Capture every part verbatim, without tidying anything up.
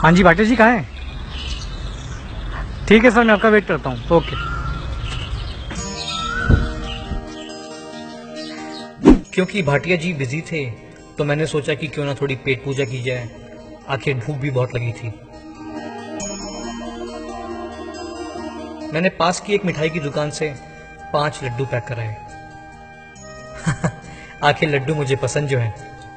हाँ जी भाटिया जी कहाँ हैं? ठीक है सर, मैं आपका वेट करता हूँ। ओके। क्योंकि भाटिया जी बिजी थे तो मैंने सोचा कि क्यों ना थोड़ी पेट पूजा की जाए। आखिर भूख भी बहुत लगी थी। मैंने पास की एक मिठाई की दुकान से पांच लड्डू पैक कराए। आखिर लड्डू मुझे पसंद जो है।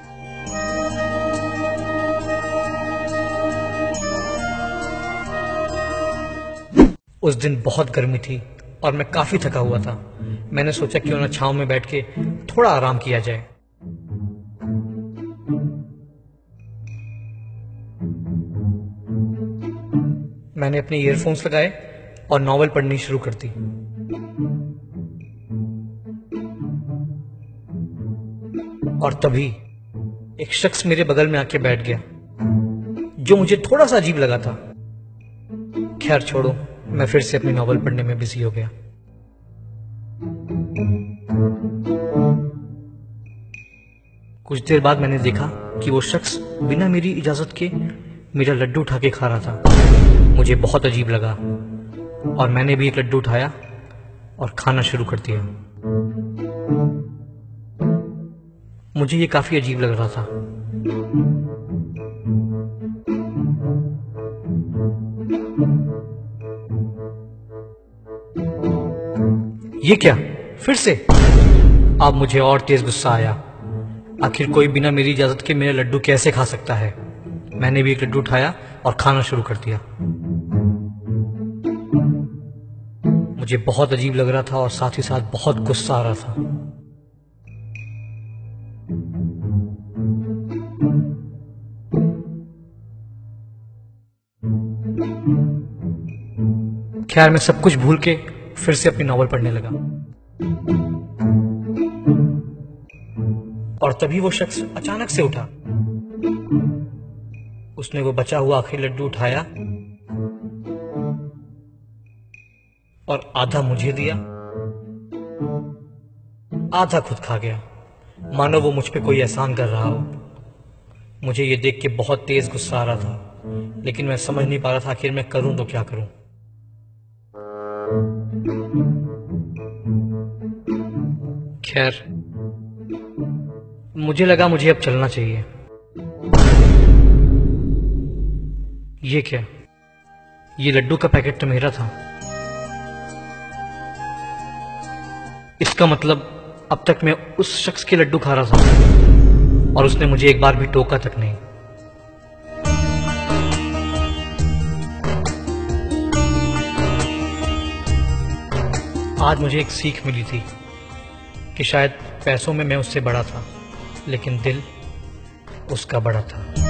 उस दिन बहुत गर्मी थी और मैं काफी थका हुआ था। मैंने सोचा क्यों ना छांव में बैठ के थोड़ा आराम किया जाए। मैंने अपने ईयरफोन्स लगाए और नॉवेल पढ़नी शुरू कर दी। और तभी एक शख्स मेरे बगल में आके बैठ गया, जो मुझे थोड़ा सा अजीब लगा था। खैर छोड़ो, मैं फिर से अपनी नॉवेल पढ़ने में बिजी हो गया। कुछ देर बाद मैंने देखा कि वो शख्स बिना मेरी इजाजत के मेरा लड्डू उठा के खा रहा था। मुझे बहुत अजीब लगा और मैंने भी एक लड्डू उठाया और खाना शुरू कर दिया। मुझे ये काफी अजीब लग रहा था। ये क्या, फिर से? अब मुझे और तेज गुस्सा आया। आखिर कोई बिना मेरी इजाजत के मेरे लड्डू कैसे खा सकता है? मैंने भी एक लड्डू उठाया और खाना शुरू कर दिया। मुझे बहुत अजीब लग रहा था और साथ ही साथ बहुत गुस्सा आ रहा था। खैर मैं सब कुछ भूल के फिर से अपनी नॉवल पढ़ने लगा। और तभी वो शख्स अचानक से उठा। उसने वो बचा हुआ आखिरी लड्डू उठाया और आधा मुझे दिया, आधा खुद खा गया, मानो वो मुझ पे कोई एहसान कर रहा हो। मुझे ये देख के बहुत तेज गुस्सा आ रहा था, लेकिन मैं समझ नहीं पा रहा था आखिर मैं करूं तो क्या करूं। खैर मुझे लगा मुझे अब चलना चाहिए। ये क्या? ये लड्डू का पैकेट तो मेरा था। इसका मतलब अब तक मैं उस शख्स के लड्डू खा रहा था और उसने मुझे एक बार भी टोका तक नहीं। आज मुझे एक सीख मिली थी कि शायद पैसों में मैं उससे बड़ा था, लेकिन दिल उसका बड़ा था।